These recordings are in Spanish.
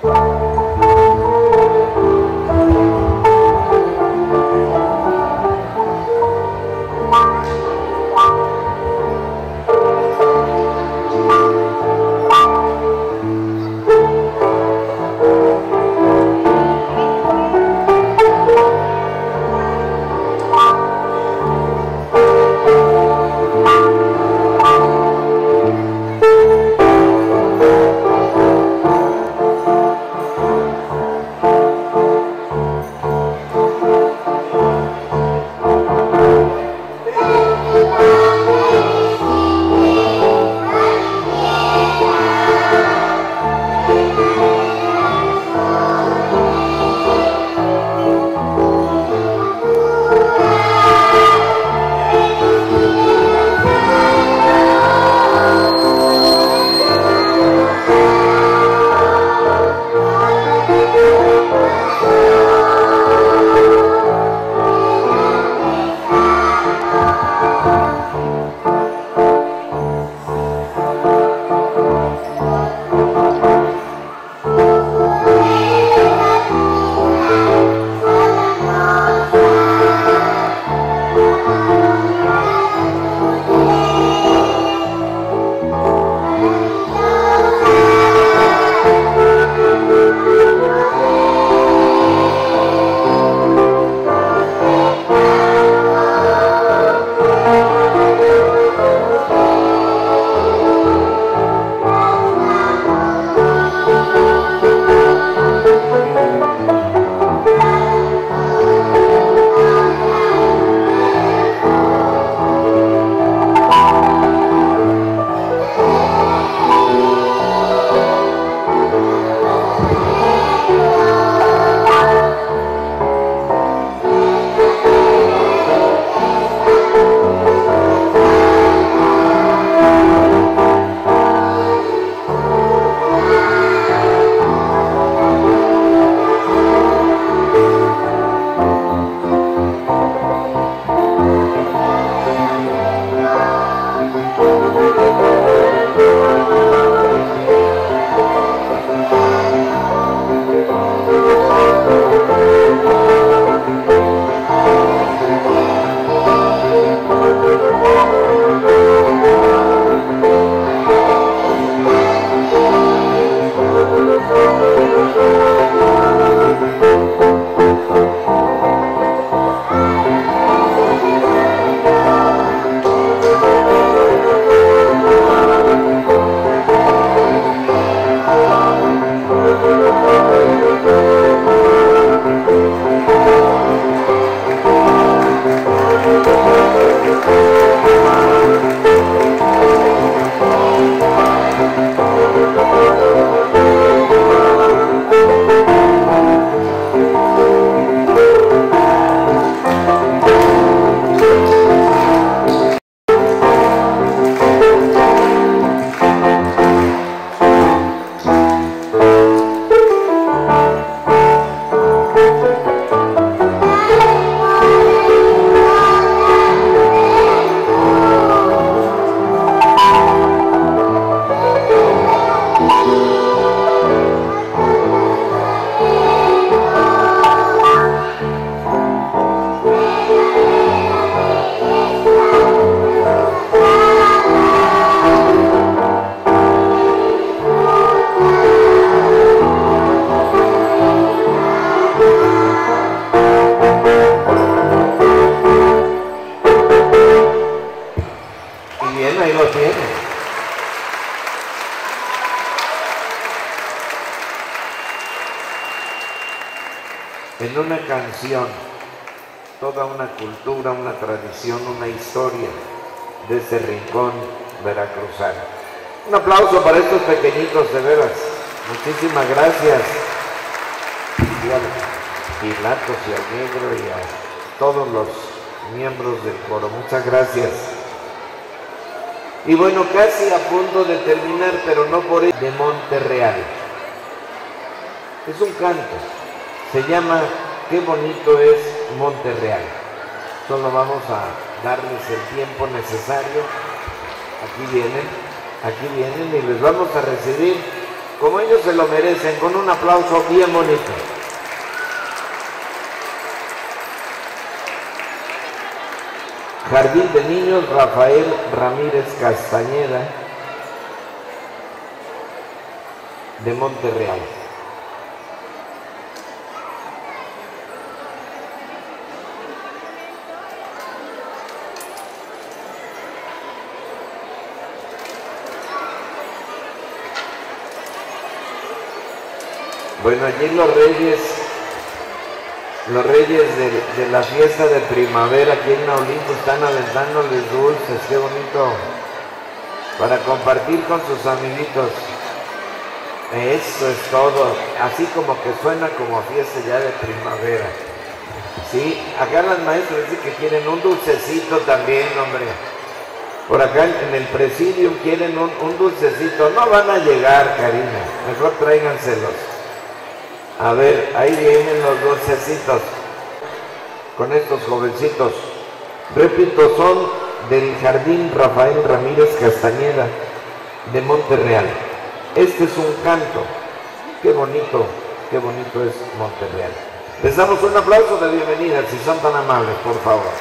en una canción, toda una cultura, una tradición, una historia de este rincón veracruzano. Un aplauso para estos pequeñitos, de veras. Muchísimas gracias. Y a Pilatos y al Negro y a todos los miembros del coro. Muchas gracias. Y bueno, casi a punto de terminar, pero no por ello, de Monterreal. Es un canto. Se llama Qué bonito es Monterreal. Solo vamos a darles el tiempo necesario. Aquí vienen y les vamos a recibir como ellos se lo merecen, con un aplauso bien bonito. Jardín de Niños Rafael Ramírez Castañeda, de Monterreal. Bueno, allí los reyes de la fiesta de primavera aquí en Naulinco están aventándoles dulces, qué bonito, para compartir con sus amiguitos. Eso es todo, así como que suena como fiesta ya de primavera. Sí, acá las maestras dicen que quieren un dulcecito también, hombre. Por acá en el presidium quieren un dulcecito. No van a llegar, Karina, mejor tráiganselos. A ver, ahí vienen los dulcecitos con estos jovencitos. Repito, son del Jardín Rafael Ramírez Castañeda de Monterreal. Este es un canto. Qué bonito es Monterreal. Les damos un aplauso de bienvenida, si son tan amables, por favor.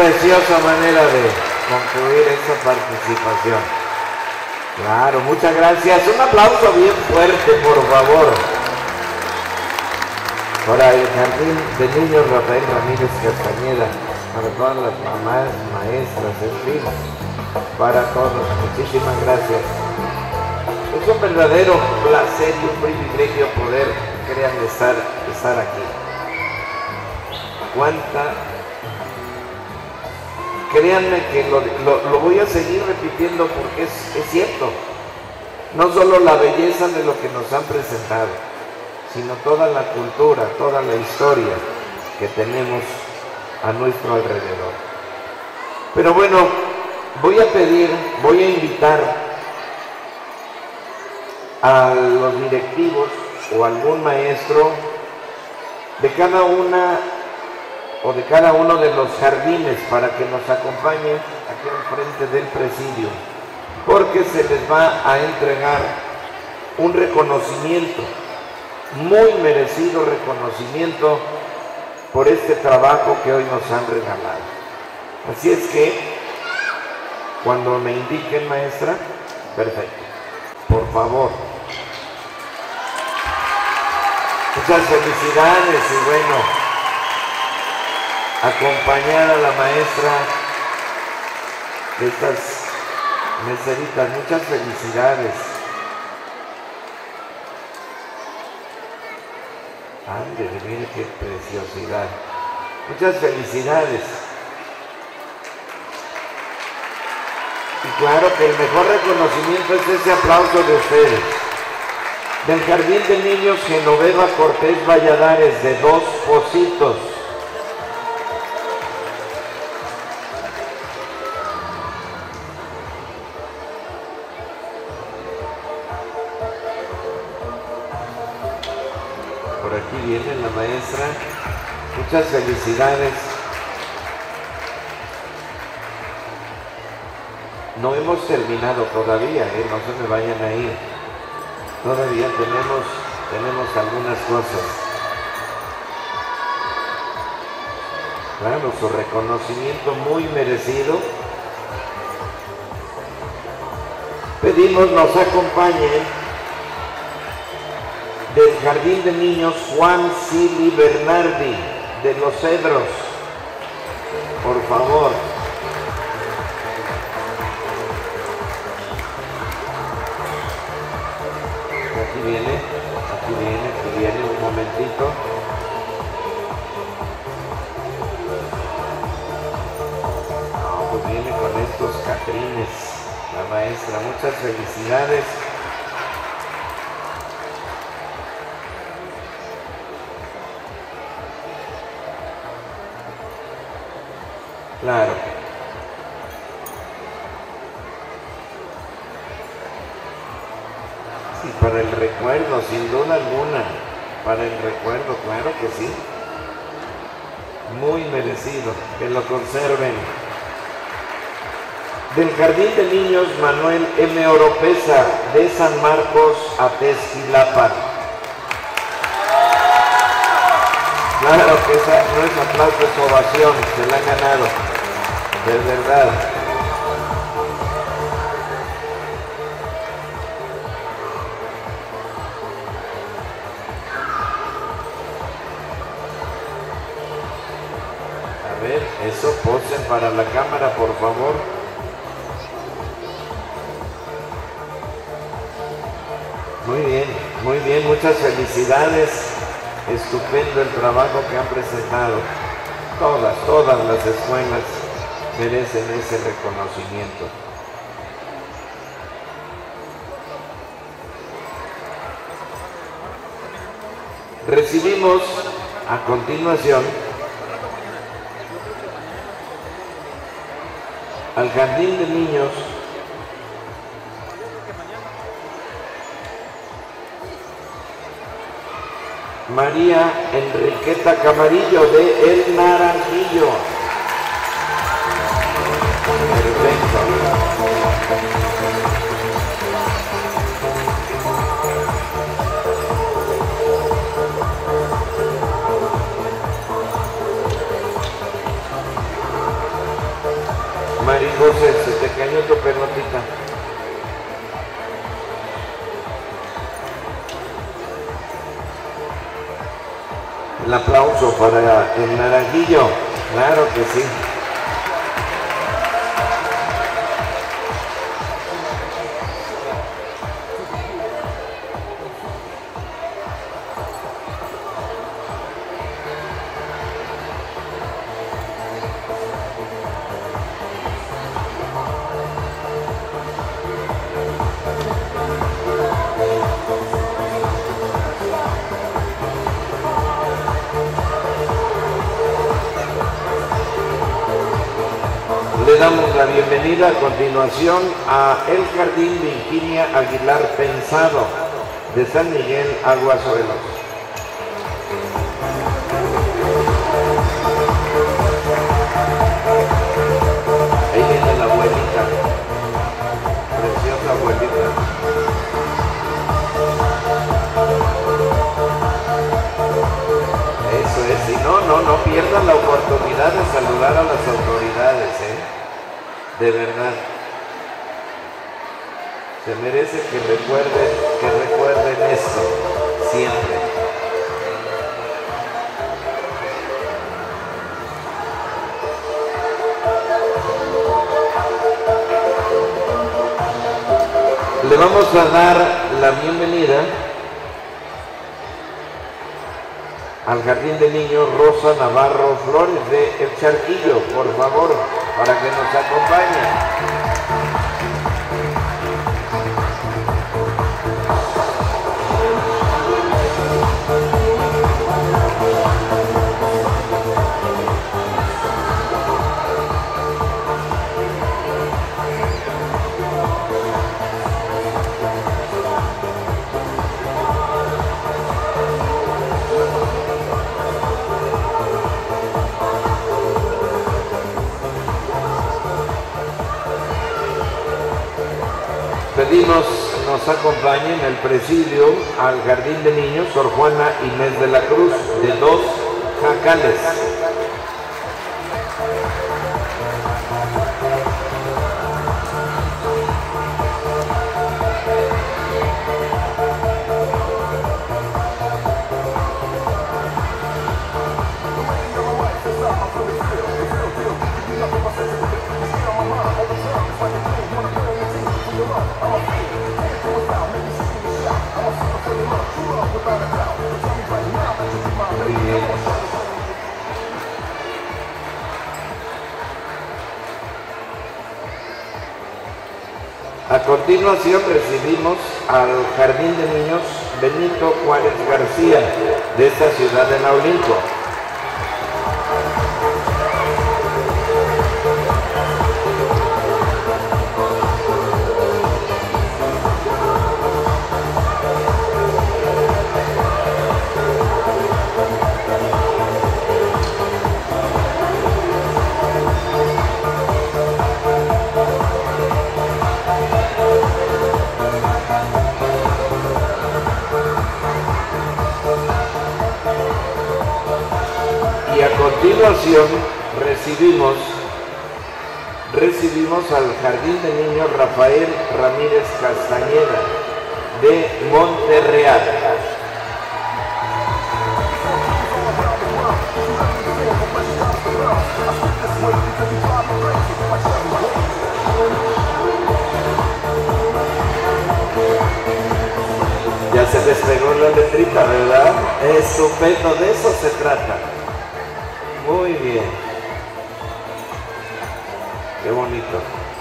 preciosa manera de concluir esta participación. Claro, muchas gracias. Un aplauso bien fuerte, por favor, para el Jardín de Niños Rafael Ramírez Castañeda, para todas las mamás, maestras, en fin, para todos. Muchísimas gracias. Es un verdadero placer y un privilegio poder, créanme, estar aquí. Créanme que lo voy a seguir repitiendo porque es cierto. No solo la belleza de lo que nos han presentado, sino toda la cultura, toda la historia que tenemos a nuestro alrededor. Pero bueno, voy a invitar a los directivos o algún maestro de cada uno de los jardines para que nos acompañen aquí al frente del presidio, porque se les va a entregar un reconocimiento, muy merecido reconocimiento por este trabajo que hoy nos han regalado. Así es que, cuando me indiquen, maestra, perfecto, por favor. Muchas felicidades y bueno, acompañar a la maestra de estas meseritas, muchas felicidades. Ándale, mire qué preciosidad. Muchas felicidades. Y claro que el mejor reconocimiento es ese aplauso de ustedes. Del Jardín de Niños Genoveva Cortés Valladares de Dos Pocitos. Por aquí viene la maestra. Muchas felicidades. No hemos terminado todavía, no se me vayan a ir. Todavía tenemos algunas cosas. Claro, su reconocimiento muy merecido. Pedimos nos acompañen del Jardín de Niños Juan Sili Bernardi de Los Cedros, por favor. Aquí viene, un momentito. No, pues viene con estos catrines, la maestra. Muchas felicidades. Claro. Sí, para el recuerdo, sin duda alguna. Para el recuerdo, claro que sí. Muy merecido, que lo conserven. Del Jardín de Niños Manuel M. Oropesa de San Marcos, Atezquilapa. Claro que esa no es aplauso, es ovación, se la han ganado, de verdad. A ver, eso, posen para la cámara, por favor. Muy bien, muchas felicidades. Estupendo el trabajo que han presentado. Todas las escuelas merecen ese reconocimiento. Recibimos a continuación al Jardín de Niños María Enriqueta Camarillo de El Naranjillo. Perfecto. El aplauso para el Naranjillo, claro que sí. Le damos la bienvenida a continuación a el Jardín Virginia Aguilar Pensado de San Miguel, Aguasuelos. Ahí viene la abuelita, preciosa abuelita. Eso es, y no pierdan la oportunidad de saludar a las autoridades, de verdad. Se merece que recuerden esto siempre. Le vamos a dar la bienvenida al Jardín de Niños Rosa Navarro Flores de El Charquillo, por favor, para que nos acompañe. Pedimos nos acompañen el presidio al Jardín de Niños Sor Juana Inés de la Cruz de 2 Jacales. A continuación recibimos al Jardín de Niños Benito Juárez García de esta ciudad de Naulinco. Y a continuación recibimos al Jardín de Niños Rafael Ramírez Castañeda de Monterreal. Ya se despegó la letrita, ¿verdad? Estupendo, de eso se trata. Muy bien. Qué bonito.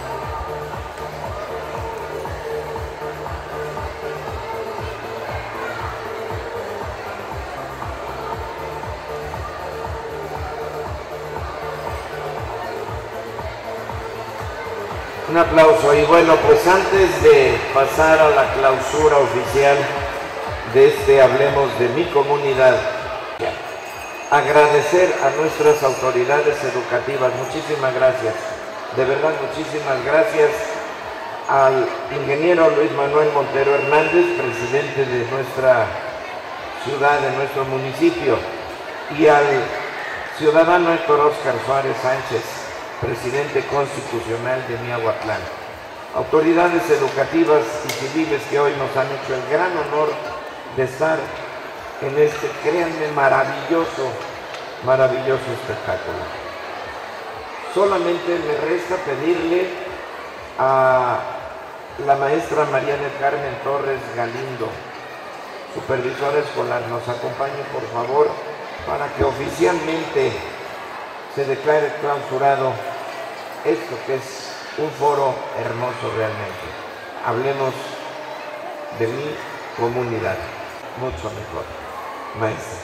Un aplauso. Y bueno, pues antes de pasar a la clausura oficial de este Hablemos de mi comunidad, agradecer a nuestras autoridades educativas. Muchísimas gracias. De verdad, muchísimas gracias al ingeniero Luis Manuel Montero Hernández, presidente de nuestra ciudad, de nuestro municipio, y al ciudadano Héctor Óscar Suárez Sánchez, presidente constitucional de Miahuatlán. Autoridades educativas y civiles que hoy nos han hecho el gran honor de estar en este, créanme, maravilloso espectáculo. Solamente me resta pedirle a la maestra María del Carmen Torres Galindo, supervisora escolar, nos acompañe por favor para que oficialmente se declare clausurado esto que es un foro hermoso realmente. Hablemos de mi comunidad, mucho mejor. Maestra.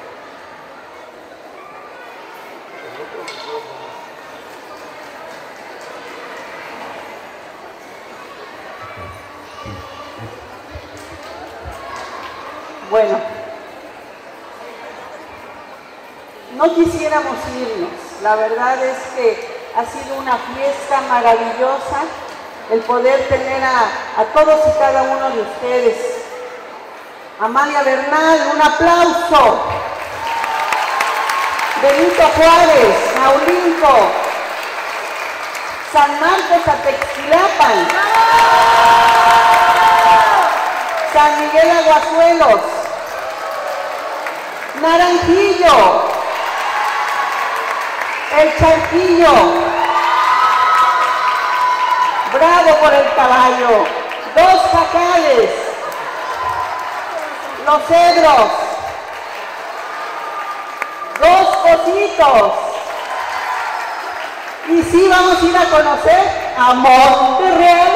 Bueno, no quisiéramos irnos. La verdad es que ha sido una fiesta maravillosa el poder tener a todos y cada uno de ustedes. Amalia Bernal, un aplauso. Benito Juárez, Naulinco, San Marcos Atexquilapan, San Miguel Aguazuelos, Naranjillo, El Charquillo, Bravo por el Caballo, Dos Jacales, Los Cedros, Dos Cositos. Y sí, vamos a ir a conocer a Monterreal.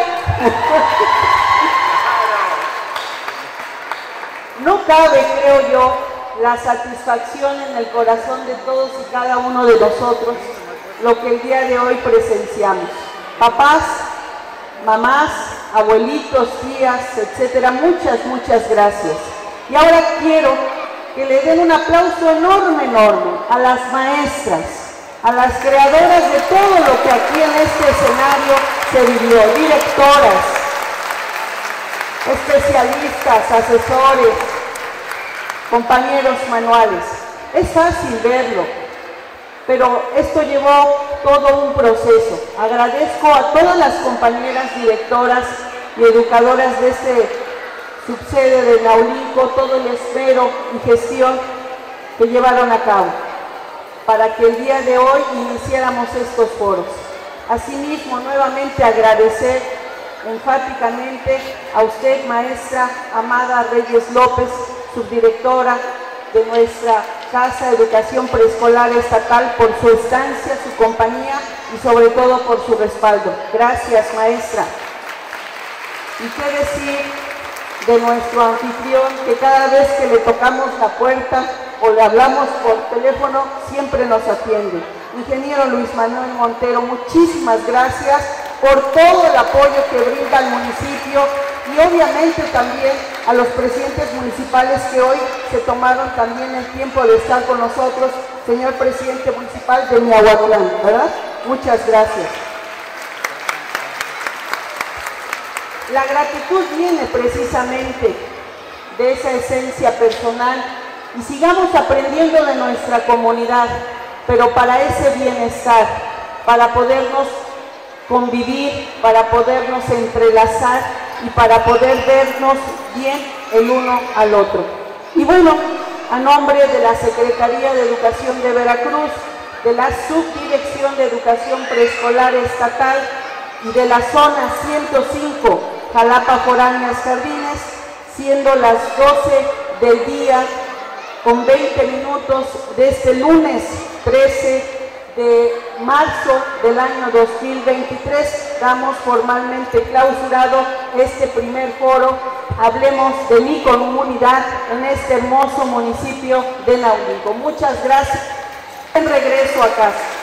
No cabe, creo yo, la satisfacción en el corazón de todos y cada uno de nosotros lo que el día de hoy presenciamos. Papás, mamás, abuelitos, tías, etcétera, muchas gracias. Y ahora quiero que le den un aplauso enorme a las maestras, a las creadoras de todo lo que aquí en este escenario se vivió, directoras, especialistas, asesores, compañeros manuales. Es fácil verlo, pero esto llevó todo un proceso. Agradezco a todas las compañeras directoras y educadoras de este subsede de Naulinco, todo el esmero y gestión que llevaron a cabo para que el día de hoy iniciáramos estos foros. Asimismo, nuevamente agradecer enfáticamente a usted, maestra Amada Reyes López, subdirectora de nuestra Casa de Educación Preescolar Estatal, por su estancia, su compañía y sobre todo por su respaldo. Gracias, maestra. Y qué decir de nuestro anfitrión, que cada vez que le tocamos la puerta o le hablamos por teléfono, siempre nos atiende. Ingeniero Luis Manuel Montero, muchísimas gracias por todo el apoyo que brinda al municipio y obviamente también a los presidentes municipales que hoy se tomaron también el tiempo de estar con nosotros. Señor presidente municipal de Miahuatlán, ¿verdad? Muchas gracias. La gratitud viene precisamente de esa esencia personal y sigamos aprendiendo de nuestra comunidad, pero para ese bienestar, para podernos convivir, para podernos entrelazar y para poder vernos bien el uno al otro. Y bueno, a nombre de la Secretaría de Educación de Veracruz, de la Subdirección de Educación Preescolar Estatal y de la Zona 105, Jalapa Foráneas Jardines, siendo las 12 del día con 20 minutos de este lunes 13 de marzo del año 2023, damos formalmente clausurado este primer foro. Hablemos de mi comunidad en este hermoso municipio de Naulinco. Muchas gracias. En regreso a casa.